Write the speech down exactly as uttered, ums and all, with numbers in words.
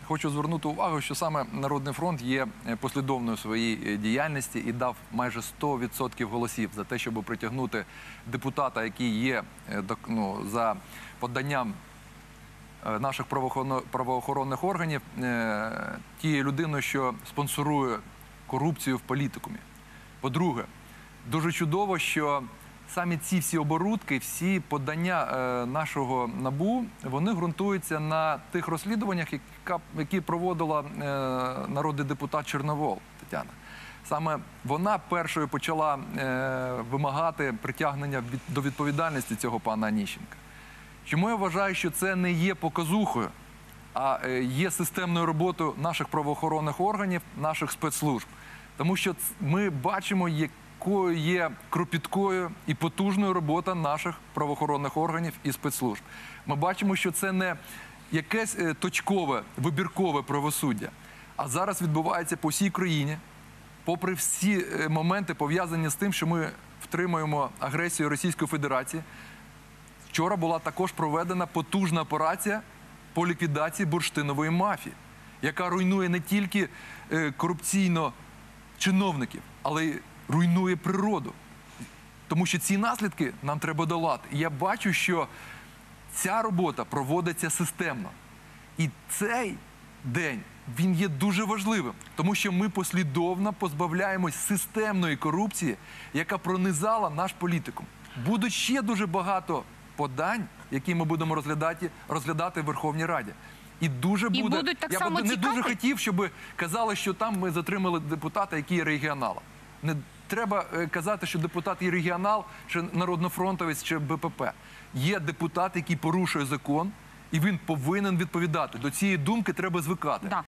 хочу звернути увагу, що саме Народний фронт є послідовною в своїй діяльності і дав майже сто відсотків голосів за те, щоб притягнути депутата, який є ну, за поданням наших правоохоронних органів, тією людиною, що спонсорує корупцію в політикумі. По-друге, дуже чудово, що саме ці всі оборудки, всі подання е, нашого НАБУ, вони ґрунтуються на тих розслідуваннях, яка, які проводила е, народний депутат Чорновол Тетяна. Саме вона першою почала е, вимагати притягнення від, до відповідальності цього пана Аніщенка. Чому я вважаю, що це не є показухою, а е, є системною роботою наших правоохоронних органів, наших спецслужб. Тому що ми бачимо, якою є кропіткою і потужною робота наших правоохоронних органів і спецслужб. Ми бачимо, що це не якесь точкове, вибіркове правосуддя, а зараз відбувається по всій країні, попри всі моменти, пов'язані з тим, що ми втримуємо агресію Російської Федерації. Вчора була також проведена потужна операція по ліквідації бурштинової мафії, яка руйнує не тільки корупційно чиновників, але й руйнує природу. Тому що ці наслідки нам треба долати. І я бачу, що ця робота проводиться системно. І цей день, він є дуже важливим, тому що ми послідовно позбавляємось системної корупції, яка пронизала наш політикум. Будуть ще дуже багато подань, які ми будемо розглядати, розглядати в Верховній Раді. І дуже буде... І будуть так я само б не цікаві? дуже хотів, щоб казали, що там ми затримали депутата, який є регіоналом. Не треба казати, що депутат є регіонал, чи народнофронтовець, чи Б П П. Є депутат, який порушує закон, і він повинен відповідати. До цієї думки треба звикати. Да.